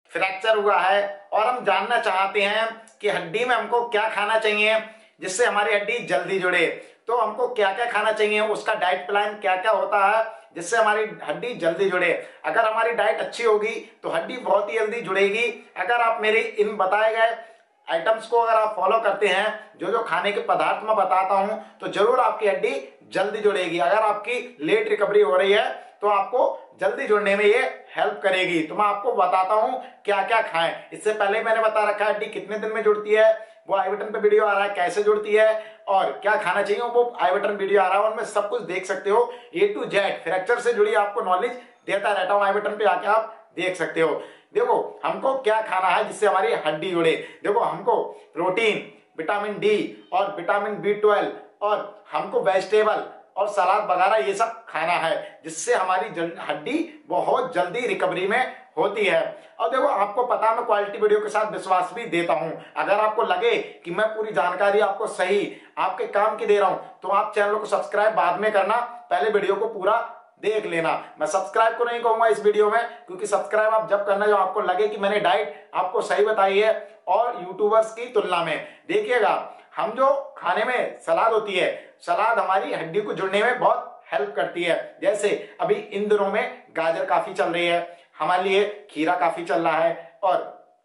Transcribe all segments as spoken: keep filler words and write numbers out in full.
Fracture हुआ है और हम जानना चाहते हैं कि हड्डी में हमको क्या खाना चाहिए जिससे हमारी हड्डी जल्दी जुड़े। तो हमको क्या क्या खाना चाहिए, उसका डाइट प्लान क्या क्या होता है जिससे हमारी हड्डी जल्दी जुड़े। अगर हमारी डाइट अच्छी होगी तो हड्डी बहुत ही जल्दी जुड़ेगी। अगर आप मेरे इन बताए गए आइटम्स को अगर आप फॉलो करते हैं, जो जो खाने के पदार्थ मैं बताता हूं, तो जरूर आपकी हड्डी जल्दी जुड़ेगी। अगर आपकी लेट रिकवरी हो रही है तो आपको जल्दी जुड़ने में ये हेल्प करेगी। तो मैं आपको बताता हूं क्या क्या खाएं। इससे पहले मैंने बता रखा है हड्डी कितने दिन में जुड़ती है, वो आई बटन पे वीडियो आ रहा है, कैसे जुड़ती है और क्या खाना चाहिए वो आई बटन वीडियो आ रहा है, उनमें सब कुछ देख सकते हो। ए टू जेड फ्रैक्चर से जुड़ी आपको नॉलेज देता रहता हूं, आई बटन पे आके आप देख सकते हो। देखो हमको क्या खाना है जिससे हमारी हड्डी जुड़े। देखो हमको प्रोटीन, विटामिन डी और विटामिन बी ट्वेल्व और हमको वेजिटेबल और सलाद वगैरह ये सब खाना है जिससे हमारी हड्डी बहुत जल्दी रिकवरी में होती है। और देखो आपको पता, मैं क्वालिटी वीडियो के साथ विश्वास भी देता हूं। अगर आपको लगे कि मैं पूरी जानकारी आपको सही आपके काम की दे रहा हूं तो आप चैनल को सब्सक्राइब बाद में करना, पहले वीडियो को पूरा देख लेना। मैं सब्सक्राइब को नहीं कहूंगा इस वीडियो में, क्योंकि सब्सक्राइब आप जब करना जो आपको लगे कि मैंने डाइट आपको सही बताई है और यूट्यूबर्स की तुलना में। देखिएगा हम जो खाने में सलाद होती है, सलाद हमारी हड्डी को जुड़ने में बहुत हेल्प करती है। जैसे अभी इन दिनों में गाजर काफी चल रही है, हमारे लिए खीरा काफी चल रहा है और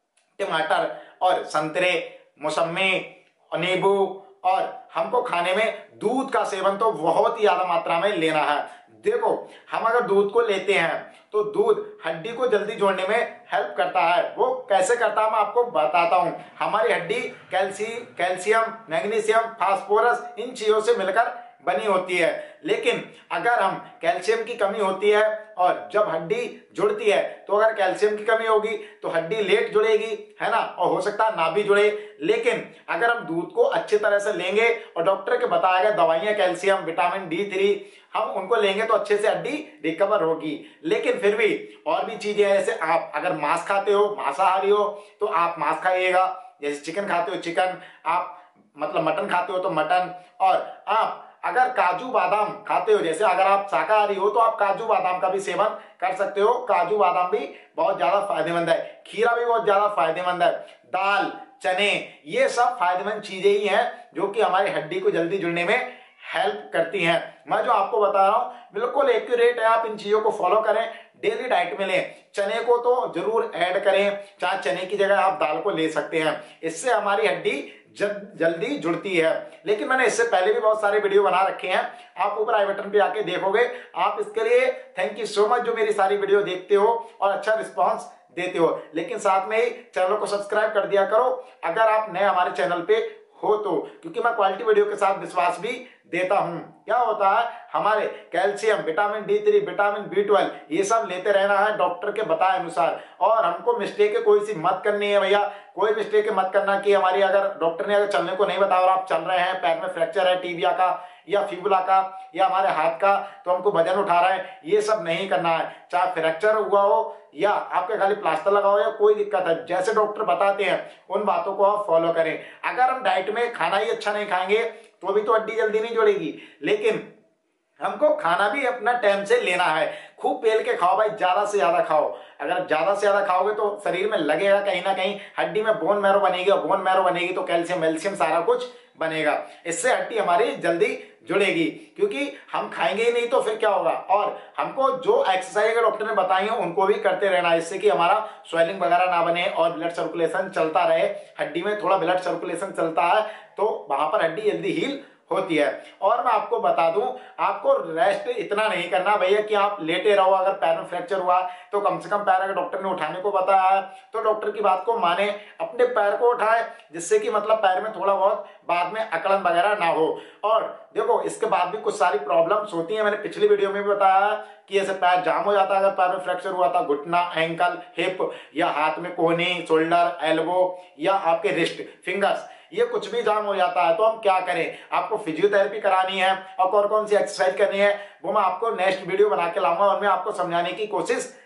टमाटर और संतरे, मौसमी और नींबू, और हमको खाने में दूध का सेवन तो बहुत ही ज्यादा मात्रा में लेना है। देखो हम अगर दूध को लेते हैं तो दूध हड्डी को जल्दी जोड़ने में हेल्प करता है। वो कैसे करता है मैं आपको बताता हूं। हमारी हड्डी कैल्सी कैल्शियम, मैग्नीशियम, फास्फोरस इन चीजों से मिलकर बनी होती है। लेकिन अगर हम कैल्शियम की कमी होती है और जब हड्डी जुड़ती है तो अगर कैल्शियम की कमी होगी तो हड्डी लेट जुड़ेगी, है ना, और हो सकता है ना भी जुड़े। लेकिन अगर हम दूध को अच्छी तरह से लेंगे और डॉक्टर के बताया गया दवाइयां, कैल्शियम, विटामिन डी थ्री, हम उनको लेंगे तो अच्छे से हड्डी रिकवर होगी। लेकिन फिर भी और भी चीजें हैं, जैसे आप अगर मांस खाते हो, मांसाहारी हो तो आप मांस खाइएगा। जैसे चिकन खाते हो चिकन, आप मतलब मटन खाते हो तो मटन, और आप अगर काजू बादाम खाते हो, जैसे अगर आप शाकाहारी हो तो आप काजू बादाम का भी सेवन कर सकते हो। काजू बादाम भी बहुत ज्यादा फायदेमंद है, खीरा भी बहुत ज्यादा फायदेमंद है, दाल, चने, ये सब फायदेमंद चीजें ही हैं जो कि हमारी हड्डी को जल्दी जुड़ने में हेल्प करती हैं। मैं जो आपको बता रहा हूं बिल्कुल एक्यूरेट है, आप इन चीजों को फॉलो करें, डेली डाइट में लें। चने को तो जरूर ऐड करें, चाहे चने की जगह आप दाल को ले सकते हैं, इससे हमारी हड्डी जब जल्दी जुड़ती है। लेकिन मैंने इससे पहले भी बहुत सारे वीडियो बना रखे हैं, आप ऊपर आई बटन पे आके देखोगे। आप इसके लिए थैंक यू सो मच जो मेरी सारी वीडियो देखते हो और अच्छा रिस्पांस देते हो। लेकिन साथ में ही चैनल को सब्सक्राइब कर दिया करो अगर आप नए हमारे चैनल पे हो तो, क्योंकि मैं क्वालिटी वीडियो के साथ विश्वास भी देता हूं। क्या होता है, हमारे calcium, vitamin D three, vitamin B twelve ये सब लेते रहना है डॉक्टर के बताए अनुसार। और हमको मिस्टेक कोई सी मत करनी है भैया, कोई मिस्टेक मत करना कि हमारी अगर डॉक्टर ने अगर चलने को नहीं बताया और आप चल रहे हैं, पैर में फ्रैक्चर है टीबिया का या फिबुला का या हमारे हाथ का, तो हमको वजन उठा रहे हैं, ये सब नहीं करना है। चाहे फ्रैक्चर हुआ हो या आपके खाली प्लास्टर लगा हो या कोई दिक्कत है, जैसे डॉक्टर बताते हैं उन बातों को आप फॉलो करें। अगर हम डाइट में खाना ही अच्छा नहीं खाएंगे तो भी तो हड्डी जल्दी नहीं जुड़ेगी। लेकिन हमको खाना भी अपना टाइम से लेना है, खूब पेल के खाओ भाई, ज्यादा से ज्यादा खाओ। अगर ज्यादा से ज्यादा खाओगे तो शरीर में लगेगा कहीं ना कहीं, हड्डी में बोन मैरो बनेगी, और बोन मैरो बनेगी तो कैल्शियम वेल्शियम सारा कुछ बनेगा, इससे हड्डी हमारी जल्दी जुड़ेगी। क्योंकि हम खाएंगे ही नहीं तो फिर क्या होगा। और हमको जो एक्सरसाइज अगर डॉक्टर ने बताई है उनको भी करते रहना, इससे कि हमारा स्वेलिंग वगैरह ना बने और ब्लड सर्कुलेशन चलता रहे। हड्डी में थोड़ा ब्लड सर्कुलेशन चलता है तो वहां पर हड्डी जल्दी हील होती है। और मैं आपको बता दूं, आपको रेस्ट इतना नहीं करना भैया कि आप लेटे रहो। अगर पैर में फ्रैक्चर हुआ तो कम से कम पैर अगर डॉक्टर ने उठाने को बताया है तो डॉक्टर की बात को माने, अपने पैर को उठाए, जिससे कि मतलब पैर में थोड़ा बहुत बाद में अकड़न वगैरह ना हो। और देखो इसके बाद भी कुछ सारी प्रॉब्लम्स होती है, मैंने पिछली वीडियो में भी बताया कि ऐसे पैर जाम हो जाता है। अगर पैर में फ्रैक्चर हुआ था, घुटना, एंकल, हिप, या हाथ में कोहनी, शोल्डर, एल्बो, या आपके रिस्ट, फिंगर्स, ये कुछ भी जाम हो जाता है तो हम क्या करें। आपको फिजियोथेरेपी करानी है और कौन कौन सी एक्सरसाइज करनी है वो मैं आपको नेक्स्ट वीडियो बना के लाऊंगा, उनमें आपको समझाने की कोशिश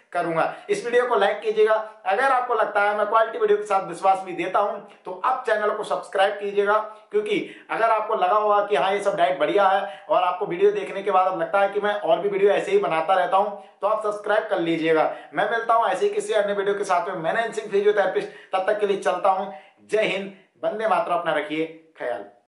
करूंगा। इस वीडियो को लाइक कीजिएगा। अगर आपको लगता है मैं क्वालिटी वीडियो के साथ विश्वास भी देता हूं तो आप चैनल को सब्सक्राइब कीजिएगा, क्योंकि अगर आपको लगा होगा कि हाँ ये सब डाइट बढ़िया है और आपको वीडियो देखने के बाद अब लगता है कि मैं और भी वीडियो ऐसे ही बनाता रहता हूं तो आप सब्सक्राइब कर लीजिएगा। मैं मिलता हूं ऐसे ही किसी अन्य वीडियो के साथ में। मैंने सिंह फिजियोथेरेपिस्ट, तब तक के लिए चलता हूं। जय हिंद, वंदे मातरम। अपना रखिए ख्याल।